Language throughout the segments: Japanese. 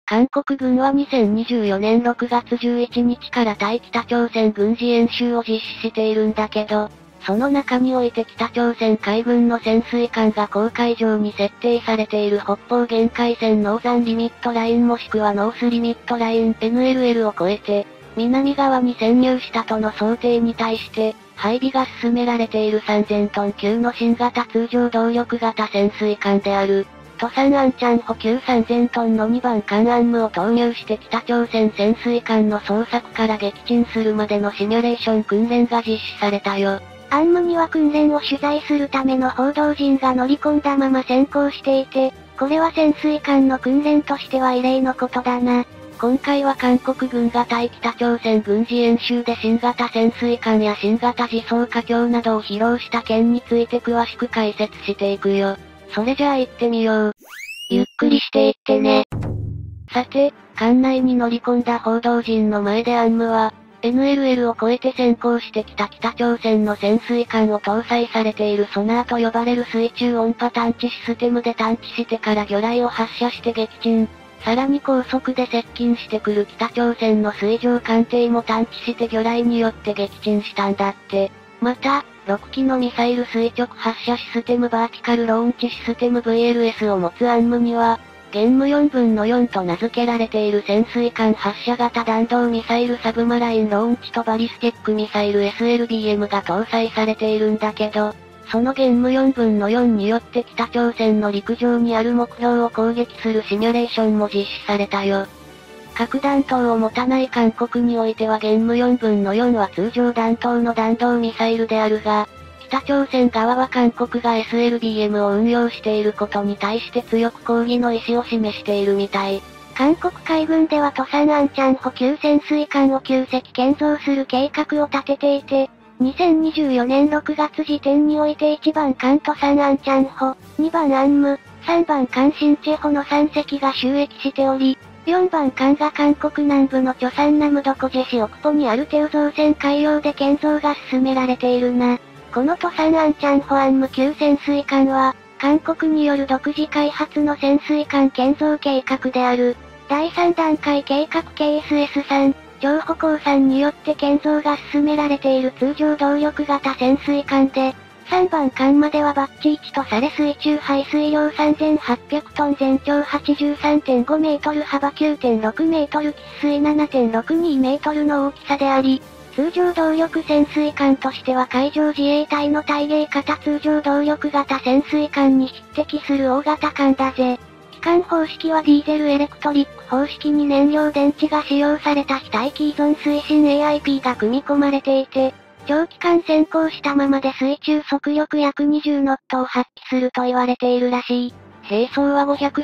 韓国軍は2024年6月11日から対北朝鮮軍事演習を実施しているんだけど、その中において北朝鮮海軍の潜水艦が公海上に設定されている北方限界線ノーザンリミットラインもしくはノースリミットライン NLL を超えて、南側に潜入したとの想定に対して、配備が進められている3000トン級の新型通常動力型潜水艦である。トサンアンチャン補給3000トンの2番艦アンムを投入して北朝鮮潜水艦の捜索から撃沈するまでのシミュレーション訓練が実施されたよ。 アンムには訓練を取材するための報道陣が乗り込んだまま先行していて、これは潜水艦の訓練としては異例のことだな。 今回は韓国軍が対北朝鮮軍事演習で新型潜水艦や新型自走火橋などを披露した件について詳しく解説していくよ。それじゃあ行ってみよう。 ゆっくりしていってね。 さて、艦内に乗り込んだ報道陣の前でアンムは、NLL を超えて先行してきた北朝鮮の潜水艦を搭載されているソナーと呼ばれる水中音波探知システムで探知してから魚雷を発射して撃沈。さらに高速で接近してくる北朝鮮の水上艦艇も探知して魚雷によって撃沈したんだって。また、6機のミサイル垂直発射システムバーティカルローンチシステム VLS を持つアンムには、玄武4分の4と名付けられている潜水艦発射型弾道ミサイルサブマラインローンチとバリスティックミサイル SLBM が搭載されているんだけど、その玄武4分の4によって北朝鮮の陸上にある目標を攻撃するシミュレーションも実施されたよ。核弾頭を持たない韓国においては玄武4分の4は通常弾頭の弾道ミサイルであるが、北朝鮮側は韓国が SLBM を運用していることに対して強く抗議の意思を示しているみたい。 韓国海軍ではトサンアンチャン補給潜水艦を9隻建造する計画を立てていて、2024年6月時点において1番艦トサンアンチャン補、2番アンム、3番艦シンチェ補の3隻が就役しており、4番艦が韓国南部のチョサンナムドコジェ市奥ポにあるテウ造船海洋で建造が進められているな。このトサンアンチャンホアンム級潜水艦は、韓国による独自開発の潜水艦建造計画である、第3段階計画 KSS3、長歩行さんによって建造が進められている通常動力型潜水艦で、3番艦まではバッチ1とされ水中排水量3800トン全長83.5メートル幅9.6メートル喫水7.62メートルの大きさであり、通常動力潜水艦としては海上自衛隊の対芸型通常動力型潜水艦に匹敵する大型艦だぜ。機関方式はディーゼルエレクトリック方式に燃料電池が使用された非待機依存推進 AIP が組み込まれていて、長期間潜航したままで水中速力約20ノットを発揮すると言われているらしい。 兵装は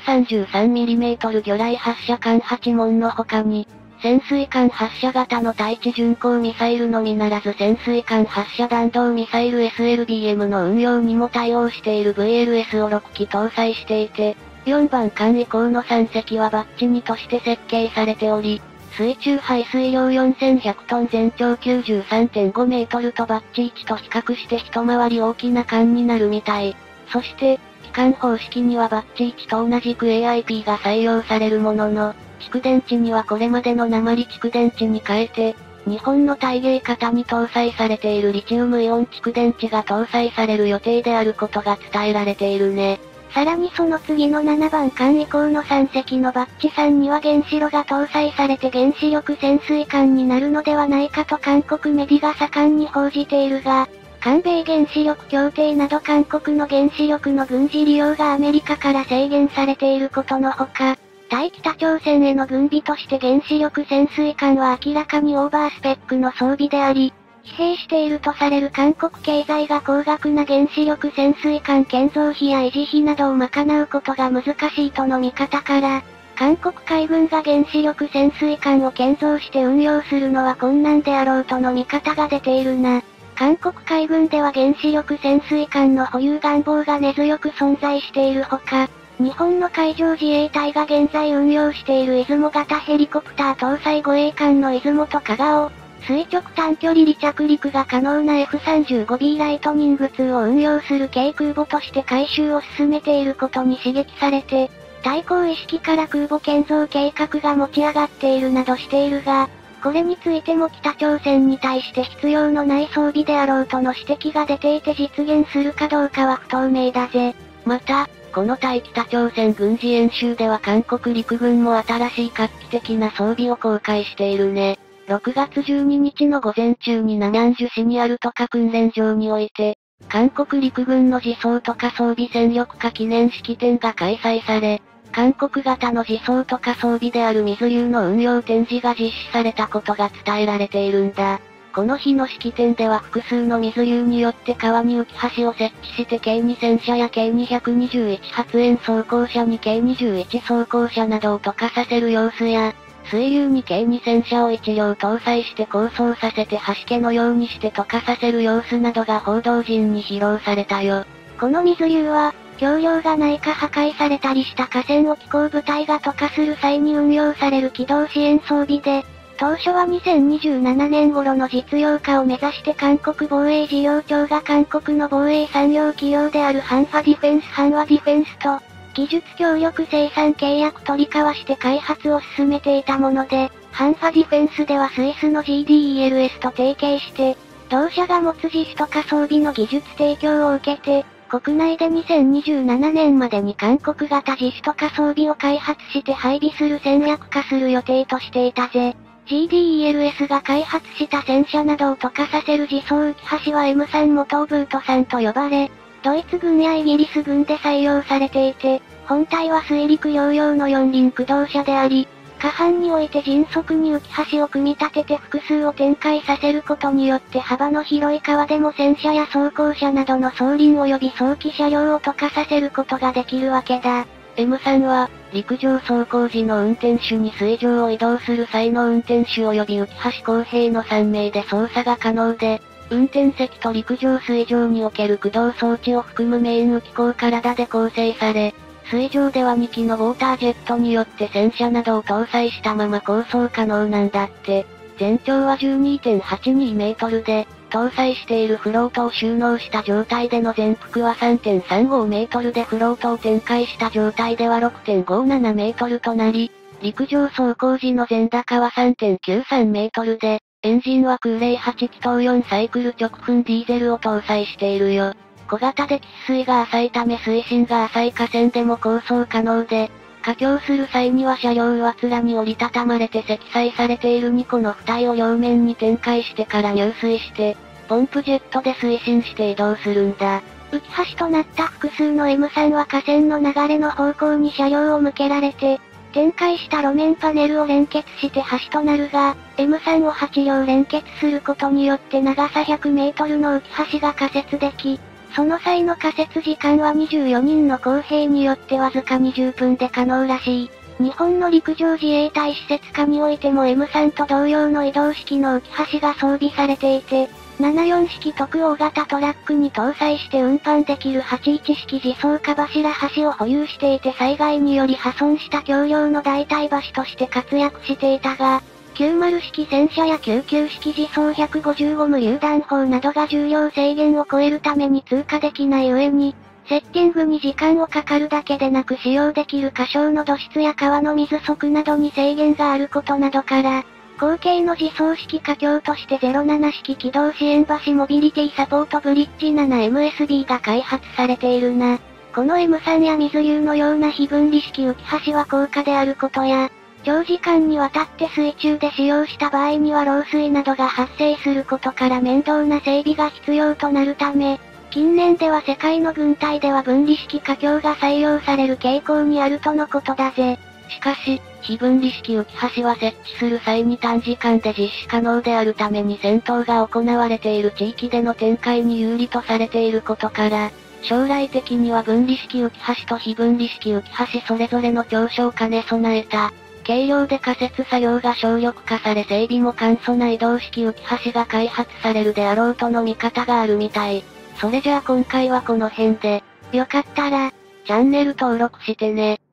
533mm 魚雷発射艦8門の他に、潜水艦発射型の対地巡航ミサイルのみならず潜水艦発射弾道ミサイル SLBM の運用にも対応している VLS を6機搭載していて、4番艦以降の3隻はバッチ2として設計されており、水中排水量4100トン全長93.5メートルとバッチ1と比較して一回り大きな艦になるみたい。そして、機関方式にはバッチ1と同じく AIP が採用されるものの、蓄電池にはこれまでの鉛蓄電池に変えて、日本の対芸型に搭載されているリチウムイオン蓄電池が搭載される予定であることが伝えられているね。 さらにその次の7番艦以降の3隻のバッチ3には原子炉が搭載されて原子力潜水艦になるのではないかと韓国メディが盛んに報じているが、韓米原子力協定など韓国の原子力の軍事利用がアメリカから制限されていることのほか、対北朝鮮への軍備として原子力潜水艦は明らかにオーバースペックの装備であり、疲弊しているとされる韓国経済が高額な原子力潜水艦建造費や維持費などを賄うことが難しいとの見方から、韓国海軍が原子力潜水艦を建造して運用するのは困難であろうとの見方が出ているな。韓国海軍では原子力潜水艦の保有願望が根強く存在しているほか、日本の海上自衛隊が現在運用している出雲型ヘリコプター搭載護衛艦の出雲と加賀を、垂直短距離離着陸が可能な F35B ライトニング2を運用する軽空母として改修を進めていることに刺激されて、 対抗意識から空母建造計画が持ち上がっているなどしているが、これについても北朝鮮に対して必要のない装備であろうとの指摘が出ていて実現するかどうかは不透明だぜ。 また、この対北朝鮮軍事演習では韓国陸軍も新しい画期的な装備を公開しているね。6月12日の午前中にナミャンジュ市にある渡河訓練場において、韓国陸軍の自走渡河装備戦力化記念式典が開催され、韓国型の自走渡河装備である水流の運用展示が実施されたことが伝えられているんだ。この日の式典では複数の水流によって川に浮き橋を設置して計2000車や計221発煙装甲車に計21装甲車などを渡河させる様子や、水流に計2000車を1両搭載して構想させて橋家のようにして渡河させる様子などが報道陣に披露されたよ。 この水流は、橋梁がないか破壊されたりした河川を機構部隊が渡河する際に運用される機動支援装備で、当初は2027年頃の実用化を目指して韓国防衛事業庁が韓国の防衛産業企業であるハンファディフェンスハンワディフェンスと、技術協力生産契約取り交わして開発を進めていたもので、ハンファディフェンスではスイスの GDELS と提携して、同社が持つ自主渡河装備の技術提供を受けて、国内で2027年までに韓国型自主渡河装備を開発して配備する戦略化する予定としていたぜ。GDELS が開発した戦車などを渡河させる自走浮き橋は M3 元ブート3と呼ばれ、ドイツ軍やイギリス軍で採用されていて、本体は水陸両用の四輪駆動車であり、下半において迅速に浮き橋を組み立てて複数を展開させることによって幅の広い川でも戦車や装甲車などの装輪及び装機車両を渡河させることができるわけだ。 M3 は、陸上走行時の運転手に水上を移動する際の運転手及び浮き橋公平の3名で操作が可能で、運転席と陸上水上における駆動装置を含むメイン浮き口体で構成され、水上では2機のウォータージェットによって戦車などを搭載したまま構想可能なんだって。全長は 12.82 メートルで、搭載しているフロートを収納した状態での全幅は 3.35 メートルでフロートを展開した状態では 6.57 メートルとなり、陸上走行時の全高は 3.93 メートルで、エンジンは空冷8気筒4サイクル直噴ディーゼルを搭載しているよ。小型で喫水が浅いため水深が浅い河川でも構想可能で、下橋する際には車両上面に折りたたまれて積載されている2個の浮体を両面に展開してから入水して、ポンプジェットで推進して移動するんだ。 浮き橋となった複数の M3 は河川の流れの方向に車両を向けられて、展開した路面パネルを連結して橋となるが、M3 を8両連結することによって長さ100メートルの浮き橋が仮設でき、その際の仮設時間は24人の公兵によってわずか20分で可能らしい。日本の陸上自衛隊施設下においても M3 と同様の移動式の浮き橋が装備されていて、74式特大型トラックに搭載して運搬できる81式自走化柱橋を保有していて災害により破損した橋梁の代替橋として活躍していたが、90式戦車や99式自走155無榴弾砲などが重量制限を超えるために通過できない上に、セッティングに時間をかかるだけでなく使用できる箇所の土質や川の水速などに制限があることなどから、後継の自走式架橋として07式機動支援橋モビリティサポートブリッジ 7MSB が開発されているな。この M3 や水流のような非分離式浮き橋は高価であることや、長時間にわたって水中で使用した場合には漏水などが発生することから面倒な整備が必要となるため、近年では世界の軍隊では分離式架橋が採用される傾向にあるとのことだぜ。 しかし、非分離式浮き橋は設置する際に短時間で実施可能であるために戦闘が行われている地域での展開に有利とされていることから、将来的には分離式浮き橋と非分離式浮き橋それぞれの長所を兼ね備えた、軽量で仮設作業が省力化され整備も簡素な移動式浮き橋が開発されるであろうとの見方があるみたい。それじゃあ今回はこの辺で、よかったら、チャンネル登録してね。